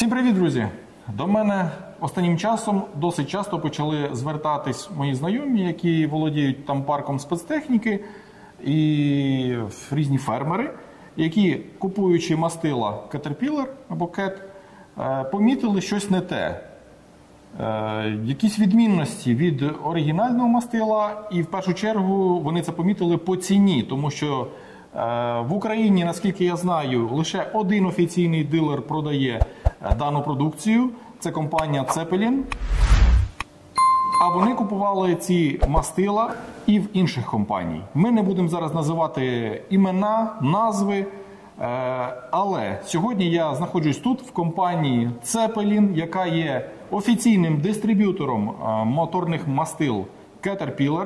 Всім привіт, друзі! До мене останнім часом досить часто почали звертатись мої знайомі, які володіють там парком спецтехніки, і різні фермери, які, купуючи мастила Caterpillar або CAT, помітили щось не те. Якісь відмінності від оригінального мастила, і в першу чергу вони це помітили по ціні, тому що в Україні, наскільки я знаю, лише один офіційний дилер продає дану продукцію. Це компанія Zeppelin. А вони купували ці мастила і в інших компаній. Ми не будемо зараз називати імена, назви. Але сьогодні я знаходжусь тут, в компанії Zeppelin, яка є офіційним дистриб'ютором моторних мастил Caterpillar.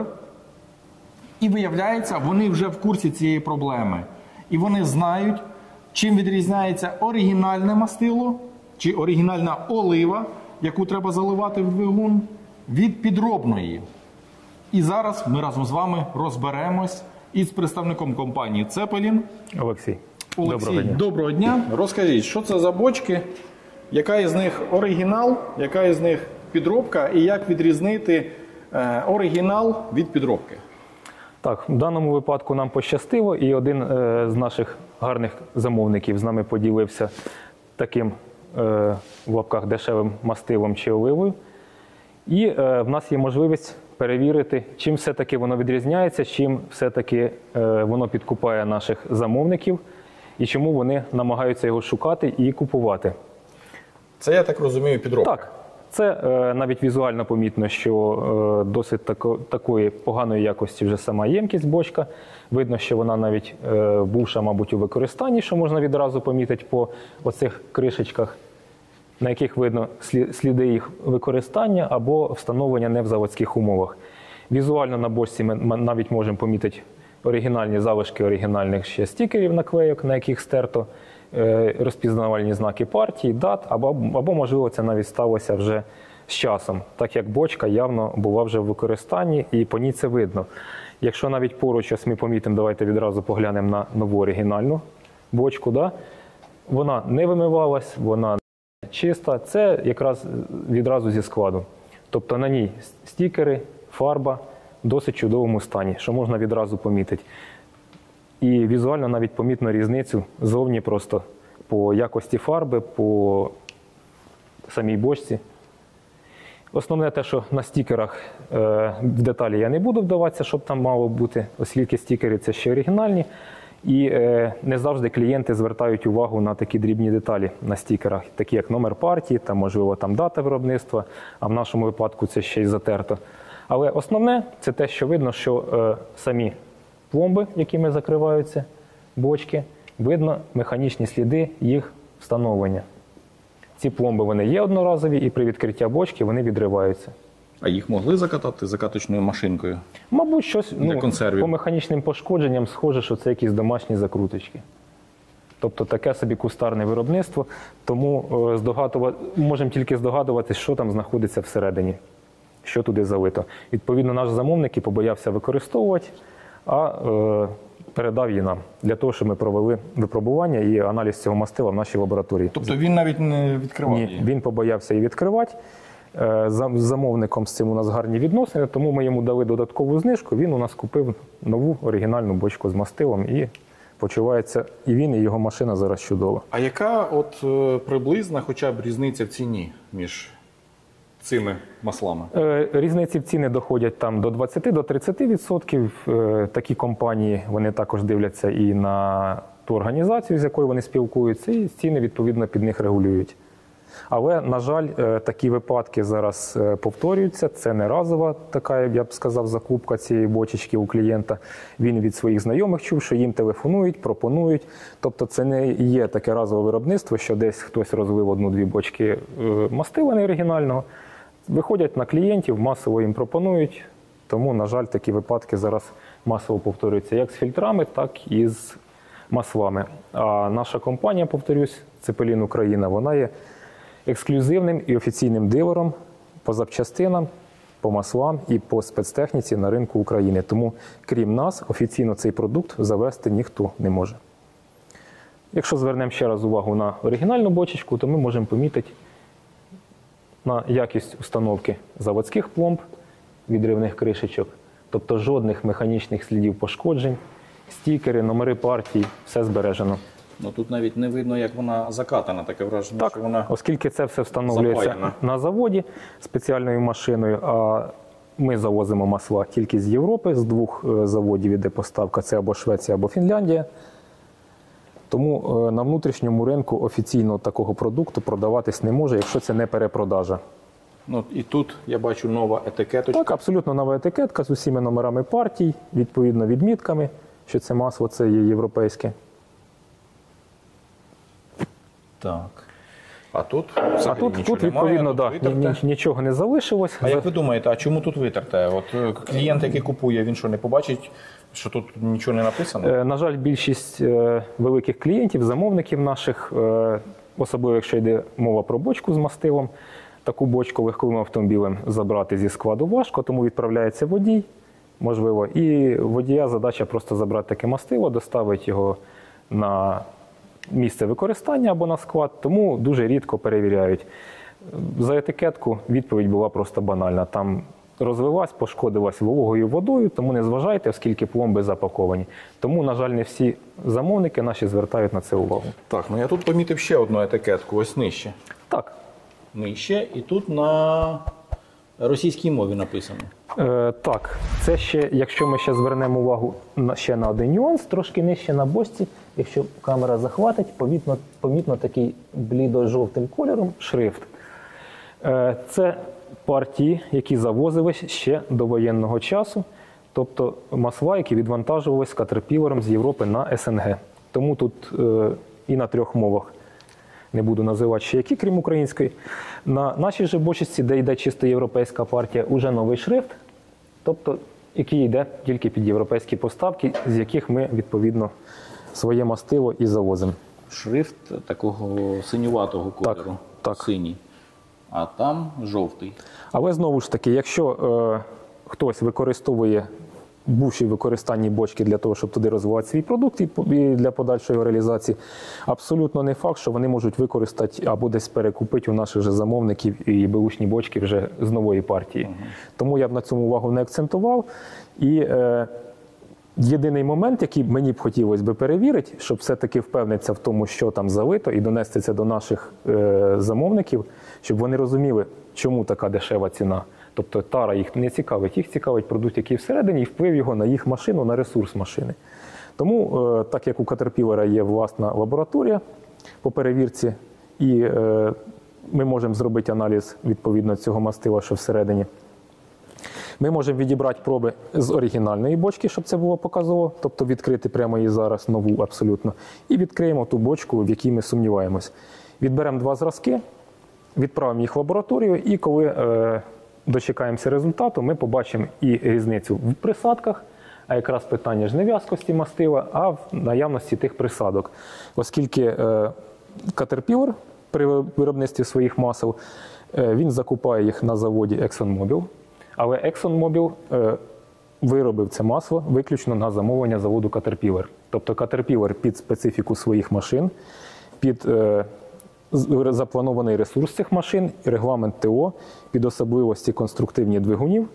І виявляється, вони вже в курсі цієї проблеми. І вони знають, чим відрізняється оригінальне мастило, чи оригінальна олива, яку треба заливати в двигун, від підробної. І зараз ми разом з вами розберемось із представником компанії Zeppelin. Олексій, доброго дня. Розкажіть, що це за бочки, яка із них оригінал, яка із них підробка, і як відрізнити оригінал від підробки? Так, в даному випадку нам пощастило, і один з наших гарних замовників з нами поділився таким, в лапках, дешевим мастилом чи оливою. І в нас є можливість перевірити, чим все-таки воно відрізняється, чим все-таки воно підкупає наших замовників, і чому вони намагаються його шукати і купувати. Це, я так розумію, підробка? Так. Це навіть візуально помітно, що досить такої поганої якості вже сама ємкість бочка. Видно, що вона навіть бувша, мабуть, у використанні, що можна відразу помітити по оцих кришечках, на яких видно сліди їх використання або встановлення не в заводських умовах. Візуально на бочці ми навіть можемо помітити оригінальні залишки оригінальних ще стікерів, наклейок, на яких стерто розпізнавальні знаки партії, дат, або, можливо, це навіть сталося вже з часом, так як бочка явно була вже в використанні, і по ній це видно. Якщо навіть поруч ось ми помітимо, давайте відразу поглянемо на нову оригінальну бочку, да? Вона не вимивалась, вона чиста, це якраз відразу зі складу. Тобто на ній стікери, фарба в досить чудовому стані, що можна відразу помітити. І візуально навіть помітно різницю зовні просто по якості фарби, по самій бочці. Основне те, що на стікерах в деталі я не буду вдаватися, щоб там мало бути, оскільки стікери це ще оригінальні. І не завжди клієнти звертають увагу на такі дрібні деталі на стікерах, такі як номер партії, там, можливо, там дата виробництва, а в нашому випадку це ще й затерто. Але основне це те, що видно, що самі пломби, якими закриваються бочки, видно механічні сліди їх встановлення. Ці пломби вони є одноразові, і при відкритті бочки вони відриваються. А їх могли закатати закаточною машинкою? Мабуть, щось для консервів. По механічним пошкодженням схоже, що це якісь домашні закруточки. Тобто таке собі кустарне виробництво, тому можемо тільки здогадуватися, що там знаходиться всередині, що туди залито. Відповідно, наш замовник і побоявся використовувати, а передав її нам, для того, щоб ми провели випробування і аналіз цього мастила в нашій лабораторії. Тобто він навіть не відкривав її? Ні, він побоявся її відкривати. З замовником з цим у нас гарні відносини, тому ми йому дали додаткову знижку, він у нас купив нову оригінальну бочку з мастилом і почувається і він, і його машина зараз чудово. А яка от приблизна хоча б різниця в ціні між цими маслами? Різниці в ціни доходять там до 20-30%. Такі компанії, вони також дивляться і на ту організацію, з якою вони спілкуються, і ціни, відповідно, під них регулюють. Але, на жаль, такі випадки зараз повторюються. Це не разова така, я б сказав, закупка цієї бочечки у клієнта. Він від своїх знайомих чув, що їм телефонують, пропонують. Тобто це не є таке разове виробництво, що десь хтось розлив одну-дві бочки мастила неоригінального. Виходять на клієнтів, масово їм пропонують. Тому, на жаль, такі випадки зараз масово повторюються як з фільтрами, так і з маслами. А наша компанія, повторюсь, Zeppelin Україна, вона є ексклюзивним і офіційним дилером по запчастинам, по маслам і по спецтехніці на ринку України. Тому, крім нас, офіційно цей продукт завести ніхто не може. Якщо звернемо ще раз увагу на оригінальну бочечку, то ми можемо помітити на якість установки заводських пломб, відривних кришечок, тобто жодних механічних слідів пошкоджень, стікери, номери партій, все збережено. Ну, тут навіть не видно, як вона закатана, таке враження, Так, що вона... оскільки це все встановлюється запаяна. на заводі спеціальною машиною, а ми завозимо масла тільки з Європи, з двох заводів іде поставка, це або Швеція, або Фінляндія. Тому на внутрішньому ринку офіційно такого продукту продаватись не може, якщо це не перепродажа. Ну, і тут я бачу нова етикеточка. Так, абсолютно нова етикетка з усіма номерами партій, відповідно відмітками, що це масло це є європейське. Так. А тут А взагалі тут нічого відповідно, немає, тут витерте. нічого не залишилось. А як ви думаєте, а чому тут витерте? От клієнт, який купує, він що, не побачить, що тут нічого не написано? На жаль, більшість великих клієнтів, замовників наших, особливо якщо йде мова про бочку з мастилом, таку бочку легковим автомобілем забрати зі складу важко, тому відправляється водій, можливо, і водія задача просто забрати таке мастило, доставити його на місце використання або на склад, тому дуже рідко перевіряють. За етикетку відповідь була просто банальна. Там розлилась, пошкодилась вологою водою, тому не зважайте, оскільки пломби запаковані. Тому, на жаль, не всі замовники наші звертають на це увагу. Так, ну я тут помітив ще одну етикетку, ось нижче. Так. Нижче, і тут на російській мові написано. Так, це ще, якщо ми ще звернемо увагу ще на один нюанс, трошки нижче на бочці, якщо камера захватить, помітно такий блідо-жовтим кольором шрифт. Це партії, які завозились ще до воєнного часу, тобто масла, які відвантажувалися катерпілером з Європи на СНГ. Тому тут і на 3 мовах. Не буду називати ще які, крім української. На нашій же бочці, де йде чисто європейська партія, уже новий шрифт, тобто який йде тільки під європейські поставки, з яких ми, відповідно, своє мастило і завозимо. Шрифт такого синюватого кольору, так. Синій, а там жовтий. Але знову ж таки, якщо хтось використовує бувші використанні бочки для того, щоб туди розвивати свій продукт і для подальшої реалізації, абсолютно не факт, що вони можуть використати або десь перекупити у наших же замовників і беушні бочки вже з нової партії. Тому я б на цьому увагу не акцентував. І єдиний момент, який мені б хотілося б перевірити, щоб все-таки впевнитися в тому, що там залито, і донести це до наших замовників, щоб вони розуміли, чому така дешева ціна. Тобто тара їх не цікавить, їх цікавить продукт, який всередині, і вплив його на їх машину, на ресурс машини. Тому, так як у Caterpillar є власна лабораторія по перевірці, і ми можемо зробити аналіз відповідно цього мастила, що всередині, ми можемо відібрати проби з оригінальної бочки, щоб це було показово, тобто відкрити прямо її зараз, нову абсолютно, і відкриємо ту бочку, в якій ми сумніваємось. Відберемо 2 зразки, відправимо їх в лабораторію, і коли дочекаємося результату, ми побачимо і різницю в присадках, а якраз питання ж не в'язкості мастила, а в наявності тих присадок. Оскільки Caterpillar при виробництві своїх масел, він закупає їх на заводі ExxonMobil, але ExxonMobil виробив це масло виключно на замовлення заводу Caterpillar. Тобто Caterpillar під специфіку своїх машин, під запланований ресурс цих машин, регламент ТО, під особливості конструктивні двигунів,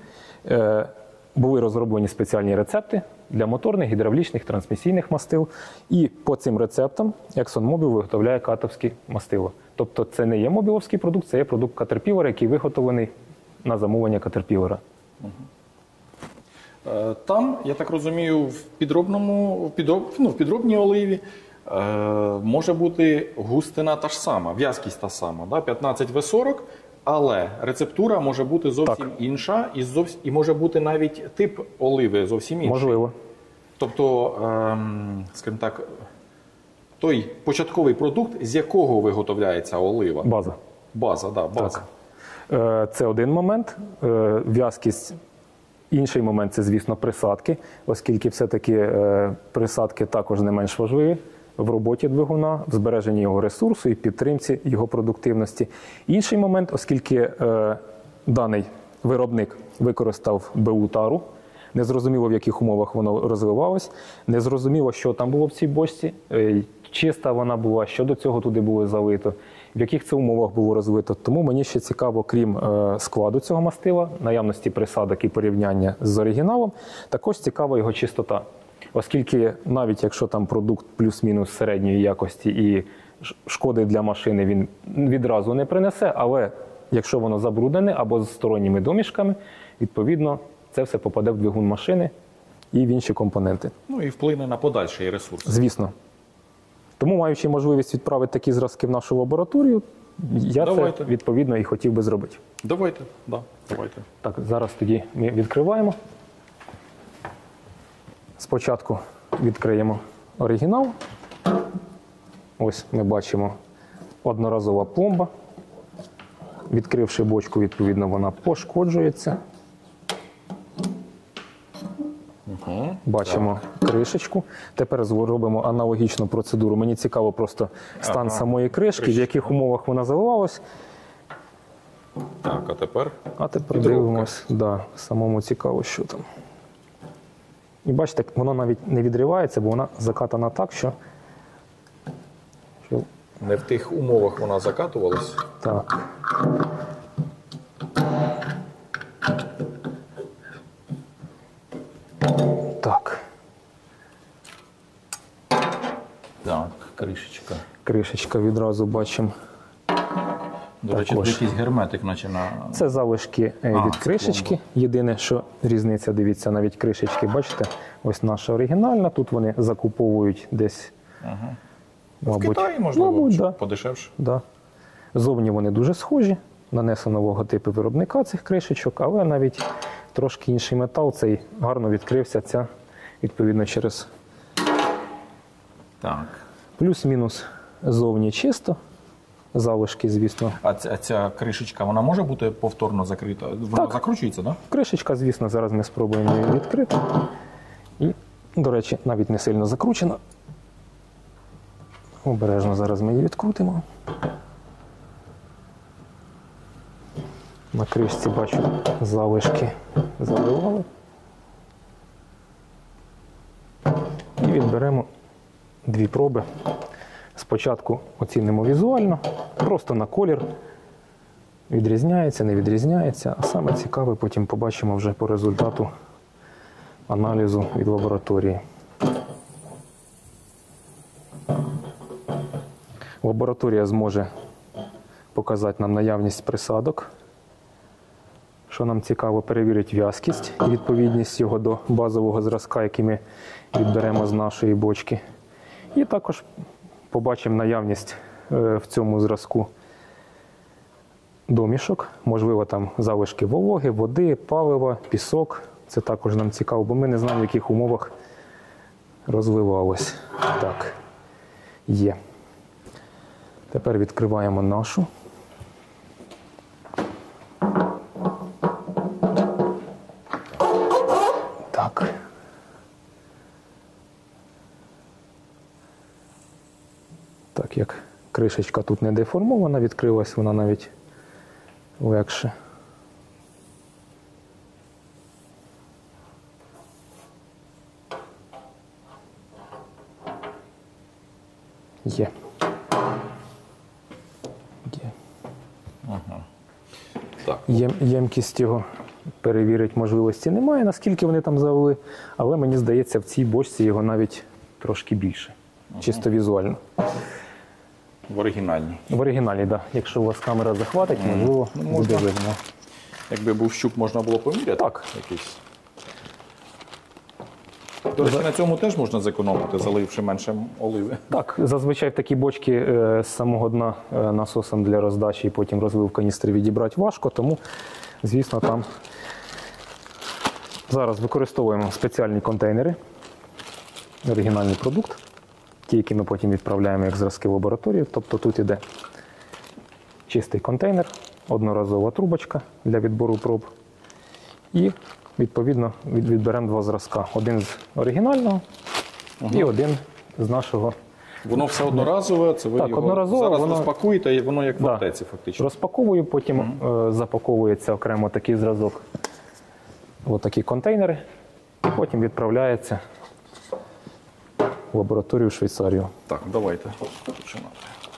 були розроблені спеціальні рецепти для моторних, гідравлічних, трансмісійних мастил. І по цим рецептам ExxonMobil виготовляє катовське мастило. Тобто це не є мобіловський продукт, це є продукт Caterpillar, який виготовлений на замовлення Caterpillar. Там, я так розумію, в підробній оливі може бути густина та ж сама, в'язкість та сама, да? 15В40, але рецептура може бути зовсім інша і може бути навіть тип оливи зовсім інший. Можливо. Тобто, скажімо так, той початковий продукт, з якого виготовляється олива? База. База, да, база. Так. Це один момент. В'язкість. Інший момент – це, звісно, присадки, оскільки все-таки присадки також не менш важливі в роботі двигуна, в збереженні його ресурсу і підтримці його продуктивності. Інший момент, оскільки даний виробник використав БУ тару, незрозуміло, в яких умовах воно розвивалось, незрозуміло, що там було в цій бочці, чиста вона була, що до цього туди було залито, в яких це умовах було розвито. Тому мені ще цікаво, крім складу цього мастила, наявності присадок і порівняння з оригіналом, також цікава його чистота. Оскільки навіть якщо там продукт плюс-мінус середньої якості і шкоди для машини він відразу не принесе, але якщо воно забруднене або з сторонніми домішками, відповідно це все попаде в двигун машини і в інші компоненти. Ну і вплине на подальший ресурс. Звісно. Тому, маючи можливість відправити такі зразки в нашу лабораторію, я це відповідно і хотів би зробити. Давайте. Так, зараз тоді ми відкриваємо. Спочатку відкриємо оригінал. Ось ми бачимо одноразова пломба. Відкривши бочку, відповідно, вона пошкоджується. Бачимо кришечку. Тепер зробимо аналогічну процедуру. Мені цікаво просто стан самої кришки, в яких умовах вона заливалась. Так, а тепер дивимось. Да, самому цікаво, що там. І бачите, воно навіть не відривається, бо вона закатана так, що... Не в тих умовах вона закатувалась. Так. Так, кришечка. Кришечка відразу бачимо. До речі, тут якийсь герметик, наче на... Це залишки від кришечки. Єдине, що різниця, дивіться, навіть кришечки, бачите, ось наша оригінальна, тут вони закуповують десь, мабуть, в Китаї, можливо, да. Подешевше. Да. Зовні вони дуже схожі, нанесено логотипи виробника цих кришечок, але навіть трошки інший метал, цей гарно відкрився, ця, відповідно, через... Так. Плюс-мінус зовні чисто. Залишки, звісно. А ця кришечка, вона може бути повторно закрита? Вона закручується, так? Да? Кришечка, звісно, зараз ми спробуємо її відкрити. І, до речі, навіть не сильно закручена. Обережно зараз ми її відкрутимо. На кришці, бачу, залишки заливали. І відберемо дві проби. Спочатку оцінимо візуально, просто на колір, відрізняється, не відрізняється, а саме цікаве потім побачимо вже по результату аналізу від лабораторії. Лабораторія зможе показати нам наявність присадок, що нам цікаво, перевірить в'язкість і відповідність його до базового зразка, який ми відберемо з нашої бочки. І також побачимо наявність в цьому зразку домішок, можливо, там залишки вологи, води, палива, пісок. Це також нам цікаво, бо ми не знаємо, в яких умовах розливалось. Так, є. Тепер відкриваємо нашу. Так. Так як кришечка тут не деформована, відкрилась вона навіть легше. Є. Так. Ємкість його перевірити можливості немає, наскільки вони там залили, але мені здається, в цій бочці його навіть трошки більше, чисто візуально. В оригінальній. В оригіналі, так. Якщо у вас камера захватить, можливо, буде видно. Якби був щуп, можна було поміряти? Так. Якийсь. До речі, на цьому теж можна зекономити, заливши менше оливи. Так, зазвичай в такі бочки з самого дна насосом для роздачі і потім розлив в каністри відібрати важко, тому, звісно, там зараз використовуємо спеціальні контейнери, оригінальний продукт, ті, які ми потім відправляємо як зразки в лабораторію. Тобто тут іде чистий контейнер, одноразова трубочка для відбору проб і відповідно відберемо два зразка. Один з оригінального і один з нашого. Воно все одноразове, це ви так, його зараз розпакуєте, і воно як в аптеці фактично. Розпаковую, потім запаковується окремо такий зразок. Ось такі контейнери, і потім відправляється в лабораторію в Швейцарію. Так, давайте починати.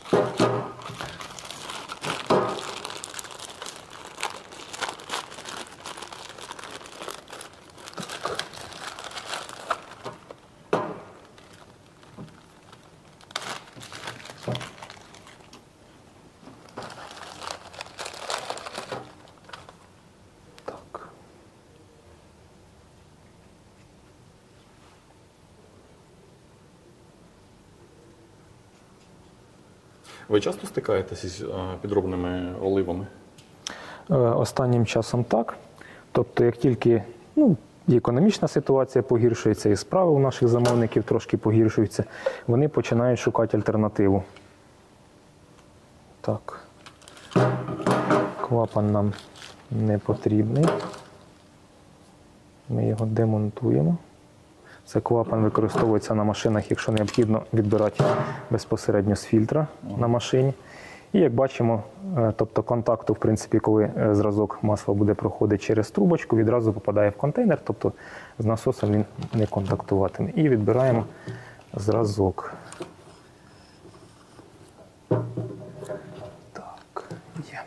Так. Ви часто стикаєтеся з підробними оливами? Останнім часом так. Тобто, як тільки і економічна ситуація погіршується, і справи у наших замовників трошки погіршуються, вони починають шукати альтернативу. Так. Клапан нам не потрібний. Ми його демонтуємо. Це клапан використовується на машинах, якщо необхідно відбирати безпосередньо з фільтра на машині. І як бачимо, тобто контакту, в принципі, коли зразок масла буде проходити через трубочку, відразу попадає в контейнер, тобто з насосом він не контактуватиме. І відбираємо зразок. Так, є.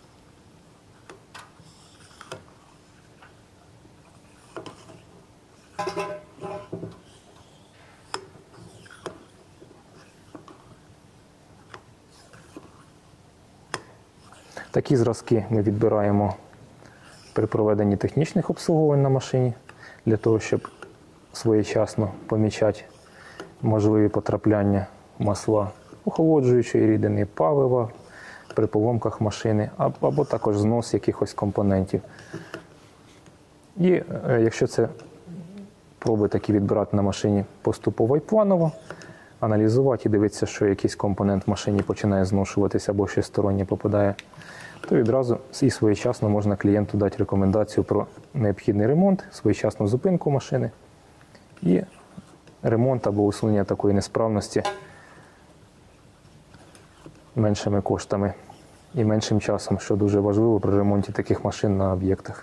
Такі зразки ми відбираємо при проведенні технічних обслуговувань на машині, для того, щоб своєчасно помічати можливі потрапляння масла охолоджуючої рідини, палива при поломках машини, або також знос якихось компонентів. І якщо це проби такі відбирати на машині поступово і планово, аналізувати і дивитися, що якийсь компонент в машині починає зношуватися або щось стороннє попадає, то відразу і своєчасно можна клієнту дати рекомендацію про необхідний ремонт, своєчасну зупинку машини і ремонт або усунення такої несправності меншими коштами і меншим часом, що дуже важливо при ремонті таких машин на об'єктах.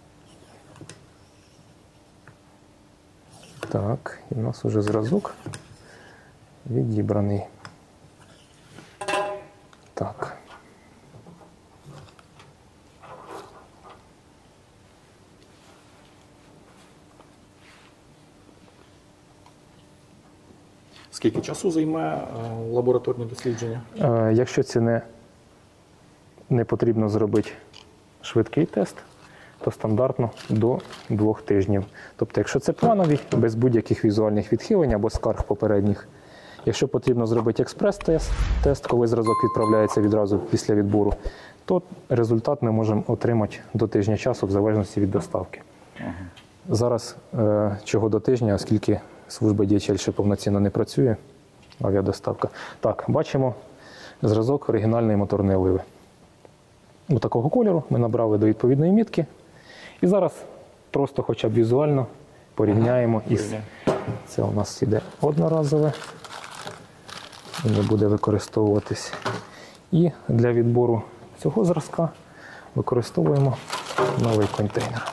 Так, і в нас вже зразок відібраний. Так. Скільки часу займе лабораторні дослідження? Якщо це не потрібно зробити швидкий тест, то стандартно до 2 тижнів. Тобто, якщо це плановий, без будь-яких візуальних відхилень або скарг попередніх. Якщо потрібно зробити експрес-тест, коли зразок відправляється відразу після відбору, то результат ми можемо отримати до тижня часу в залежності від доставки. Зараз чого до тижня, оскільки служба DHL ще повноцінно не працює, авіадоставка. Так, бачимо зразок оригінальної моторної оливи. Ось такого кольору ми набрали до відповідної мітки. І зараз просто хоча б візуально порівняємо із... Це у нас іде одноразове, і не буде використовуватись. І для відбору цього зразка використовуємо новий контейнер.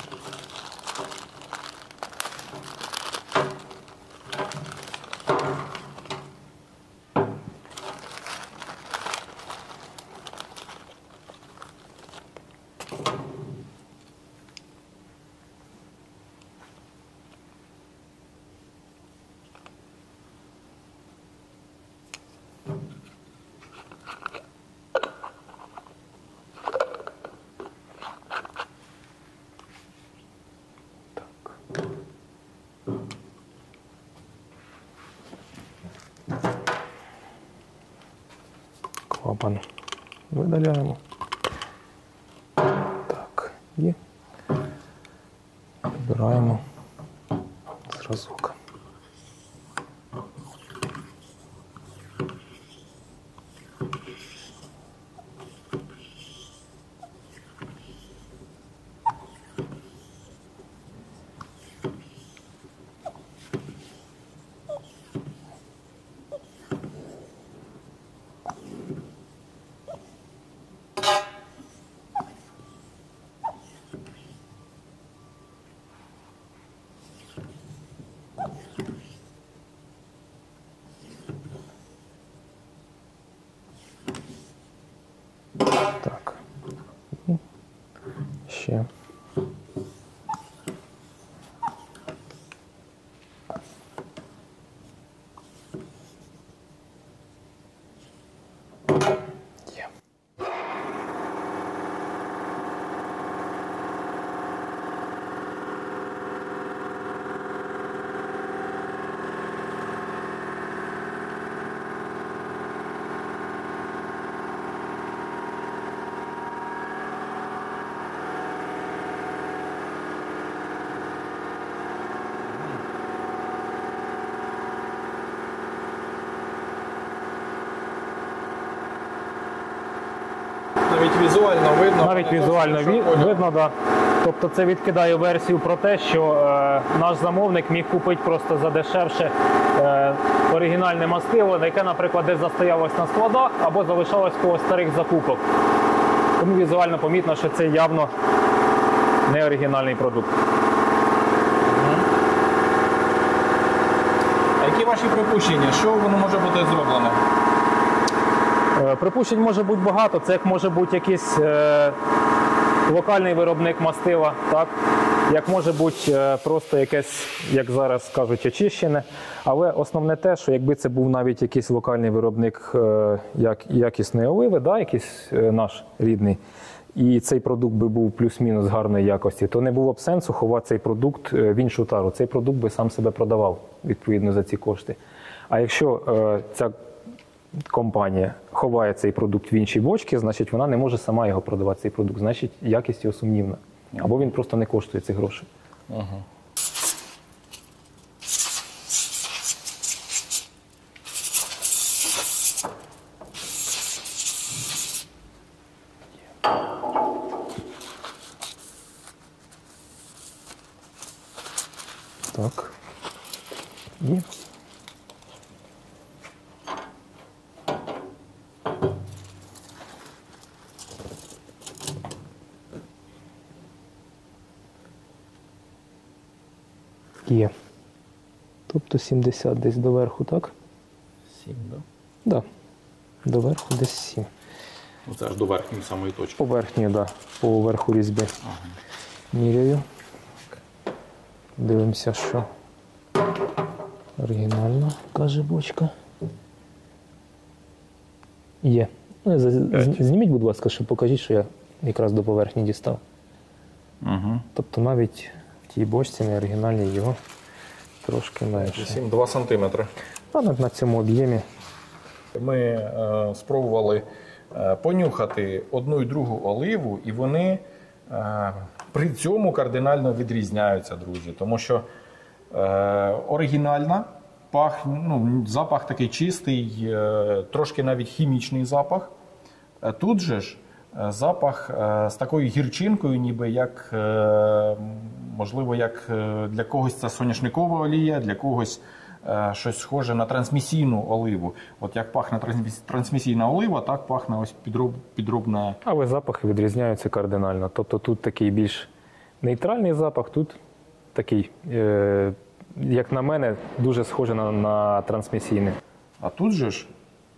Клапан видаляємо. Так, і вибираємо зразок. Так. І ще. Є. Навіть візуально видно. Навіть візуально видно, да. Тобто це відкидає версію про те, що наш замовник міг купити просто задешевше оригінальне мастило, яке, наприклад, десь застоялось на складах або залишалось в когось старих закупок. Тому візуально помітно, що це явно не оригінальний продукт. А які ваші припущення? Що воно може бути зроблене? Припущень може бути багато. Це як може бути якийсь локальний виробник мастила, так? Як може бути просто якесь, як зараз кажуть, очищене. Але основне те, що якби це був навіть якийсь локальний виробник якісної оливи, да, якийсь наш рідний, і цей продукт би був плюс-мінус гарної якості, то не було б сенсу ховати цей продукт в іншу тару. Цей продукт би сам себе продавав, відповідно, за ці кошти. А якщо ця компанія ховає цей продукт в іншій бочці, значить вона не може сама його продавати, цей продукт. Значить, якість його сумнівна. Або він просто не коштує цих грошей. Так. І є. Тобто 70 десь доверху, так? 7, так? Да. Доверху десь 7. Оце аж до верхньої самої точки. Поверхньої, да. По верху різьби. Міряю. Дивимося, що оригінальна, каже бочка. Є. Ну, зніміть, будь ласка, щоб покажіть, що я якраз до поверхні дістав. Тобто навіть в тій бочці, не оригінальній, його трошки менше. 2 сантиметри. На цьому об'ємі. Ми спробували понюхати одну і другу оливу, і вони при цьому кардинально відрізняються, друзі. Тому що оригінальна, запах такий чистий, трошки навіть хімічний запах. Тут же ж запах з такою гірчинкою, ніби як, можливо, як для когось це соняшникова олія, для когось щось схоже на трансмісійну оливу. От як пахне трансмісійна олива, так пахне ось підробна. Але запахи відрізняються кардинально. Тобто тут такий більш нейтральний запах, тут такий, як на мене, дуже схоже на трансмісійний. А тут же ж,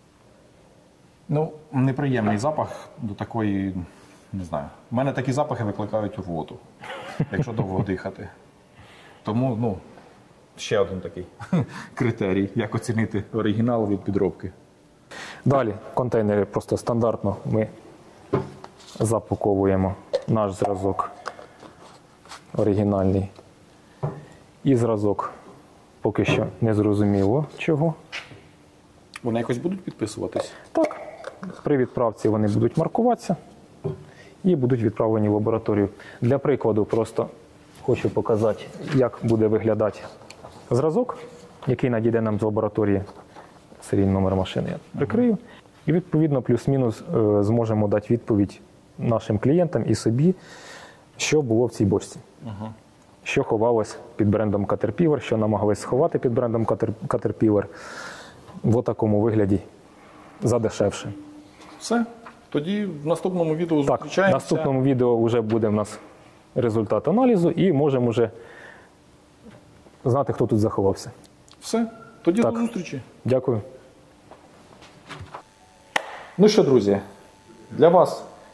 неприємний запах до такої, не знаю. У мене такі запахи викликають рвоту, якщо довго дихати. Тому, ще один такий критерій, як оцінити оригінал від підробки. Далі контейнери просто стандартно ми запаковуємо наш зразок оригінальний. І зразок поки що не зрозуміло чого. Вони якось будуть підписуватись? Так. При відправці вони будуть маркуватися і будуть відправлені в лабораторію. Для прикладу просто хочу показати, як буде виглядати зразок, який надійде нам з лабораторії. Серійний номер машини я прикрию. І відповідно плюс-мінус зможемо дати відповідь нашим клієнтам і собі, що було в цій бочці. Що ховалось під брендом Caterpillar, що намагалися сховати під брендом Caterpillar в такому вигляді задешевше. Все. Тоді в наступному відео Так, зустрічаємося. в наступному відео вже буде в нас результат аналізу і можемо вже знати, хто тут заховався. Все. Тоді Так. до зустрічі. Дякую. Ну що, друзі, для вас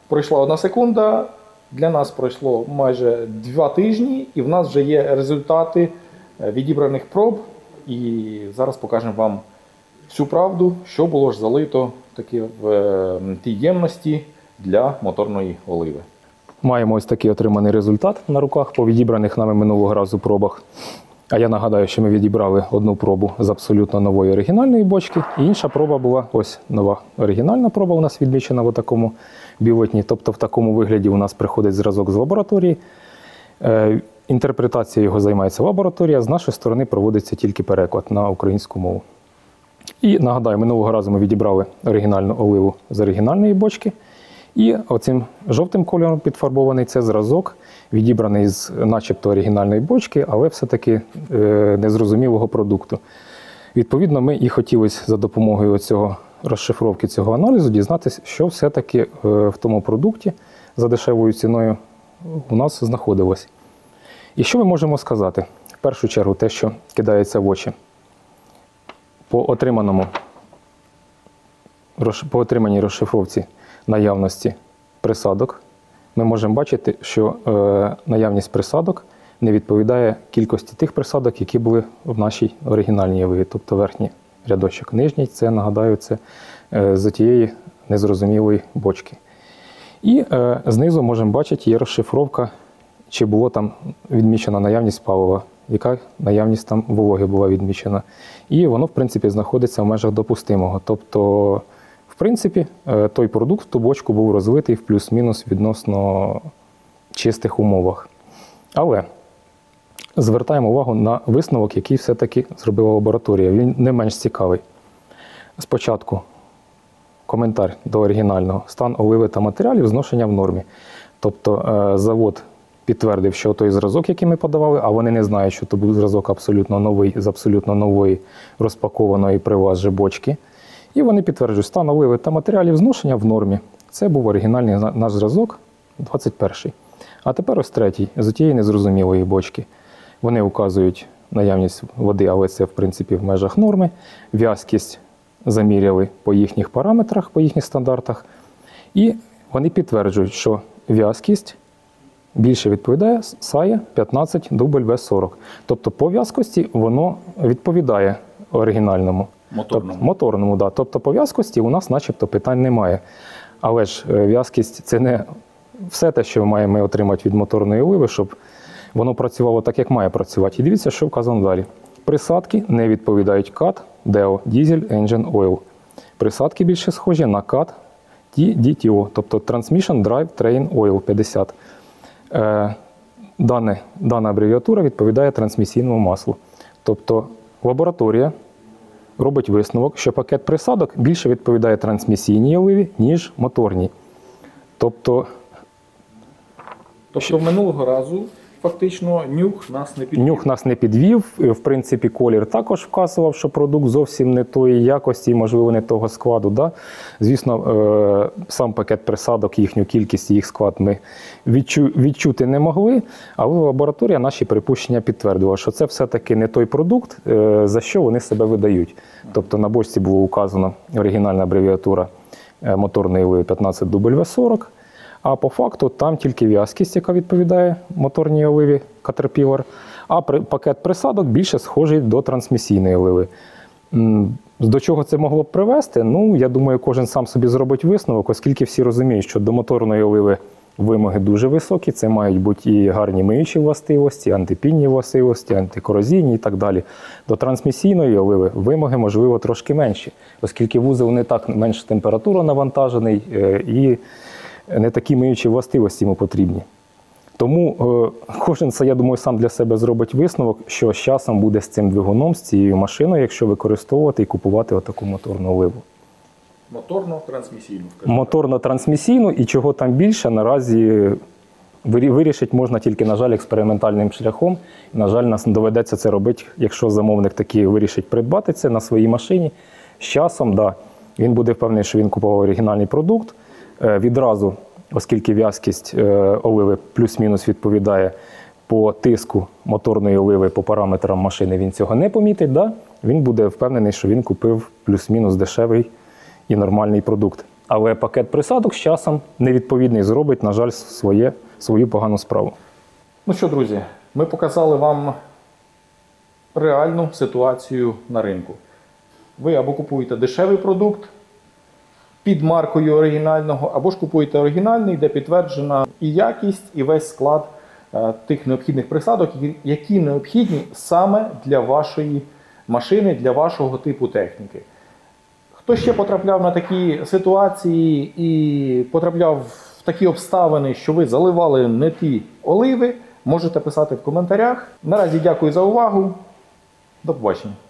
пройшла 1 секунда, для нас пройшло майже 2 тижні, і в нас вже є результати відібраних проб. І зараз покажемо вам всю правду, що було ж залито таки в тій ємності для моторної оливи. Маємо ось такий отриманий результат на руках по відібраних нами минулого разу пробах. А я нагадаю, що ми відібрали одну пробу з абсолютно нової оригінальної бочки, і інша проба була ось нова оригінальна проба у нас відмічена в такому бюлетні. Тобто в такому вигляді у нас приходить зразок з лабораторії. Інтерпретація його займається лабораторія, з нашої сторони проводиться тільки переклад на українську мову. І нагадаю, минулого разу ми відібрали оригінальну оливу з оригінальної бочки. І оцим жовтим кольором підфарбований це зразок, відібраний з начебто оригінальної бочки, але все-таки незрозумілого продукту. Відповідно, ми і хотілося за допомогою цього розшифровки цього аналізу дізнатися, що все-таки в тому продукті за дешевою ціною у нас знаходилось. І що ми можемо сказати? В першу чергу те, що кидається в очі. По отриманій розшифровці наявності присадок ми можемо бачити, що наявність присадок не відповідає кількості тих присадок, які були в нашій оригінальній оливі, тобто верхній рядочок. Нижній, це, нагадаю, це з тієї незрозумілої бочки. І знизу можемо бачити, є розшифровка, чи було там відмічена наявність палива, яка наявність там вологи була відмічена. І воно, в принципі, знаходиться в межах допустимого. Тобто, в принципі, той продукт в ту бочку був розлитий в плюс-мінус відносно чистих умовах. Але звертаємо увагу на висновок, який все-таки зробила лабораторія. Він не менш цікавий. Спочатку коментар до оригінального. Стан оливи та матеріалів зношення в нормі. Тобто завод підтвердив, що той зразок, який ми подавали, а вони не знають, що то був зразок абсолютно новий, з абсолютно нової розпакованої при вас же бочки. І вони підтверджують, стан оливи та матеріалів зношення в нормі. Це був оригінальний наш зразок, 21-й. А тепер ось третій, з тієї незрозумілої бочки. Вони указують наявність води, але це, в принципі, в межах норми. В'язкість заміряли по їхніх параметрах, по їхніх стандартах. І вони підтверджують, що в'язкість більше відповідає SAE 15W40. Тобто по в'язкості воно відповідає оригінальному. Моторному, да. Тобто по в'язкості у нас начебто питань немає. Але ж в'язкість – це не все те, що маємо отримати від моторної оливи, щоб воно працювало так, як має працювати. І дивіться, що вказано далі. Присадки не відповідають CAT, DEO, Diesel Engine Oil. Присадки більше схожі на CAT, DTO, тобто Transmission Drive Train Oil 50. Дана абревіатура відповідає трансмісійному маслу. Тобто лабораторія робить висновок, що пакет присадок більше відповідає трансмісійній оливі, ніж моторній. Тобто минулого разу фактично нюх нас не підвів. Нюх нас не підвів. В принципі, колір також вказував, що продукт зовсім не тої якості, можливо, не того складу. Да? Звісно, сам пакет присадок, їхню кількість, їх склад ми відчути не могли, але лабораторія наші припущення підтвердила, що це все-таки не той продукт, за що вони себе видають. Тобто на бочці було указано оригінальна абревіатура моторної оливи 15W40, а по факту там тільки в'язкість, яка відповідає моторній оливі Caterpillar, а пакет присадок більше схожий до трансмісійної оливи. До чого це могло б привести? Ну, я думаю, кожен сам собі зробить висновок, оскільки всі розуміють, що до моторної оливи вимоги дуже високі, це мають бути і гарні миючі властивості, антипінні властивості, антикорозійні і так далі. До трансмісійної оливи вимоги, можливо, трошки менші, оскільки вузол не так менш температура навантажений і не такі миючі властивості йому потрібні. Тому кожен, я думаю, сам для себе зробить висновок, що з часом буде з цим двигуном, з цією машиною, якщо використовувати і купувати отаку моторну оливу. Моторно-трансмісійну. Моторно-трансмісійну, і чого там більше, наразі вирішити можна тільки, на жаль, експериментальним шляхом. На жаль, нас доведеться це робити, якщо замовник таки вирішить придбати це на своїй машині. З часом, да, він буде впевнений, що він купував оригінальний продукт. Відразу, оскільки в'язкість оливи плюс-мінус відповідає по тиску моторної оливи, по параметрам машини, він цього не помітить, да? Він буде впевнений, що він купив плюс-мінус дешевий і нормальний продукт. Але пакет присадок з часом невідповідний зробить, на жаль, свою погану справу. Ну що, друзі, ми показали вам реальну ситуацію на ринку. Ви або купуєте дешевий продукт під маркою оригінального, або ж купуєте оригінальний, де підтверджена і якість, і весь склад тих необхідних присадок, які необхідні саме для вашої машини, для вашого типу техніки. Хто ще потрапляв на такі ситуації і потрапляв в такі обставини, що ви заливали не ті оливи, можете писати в коментарях. Наразі дякую за увагу. До побачення.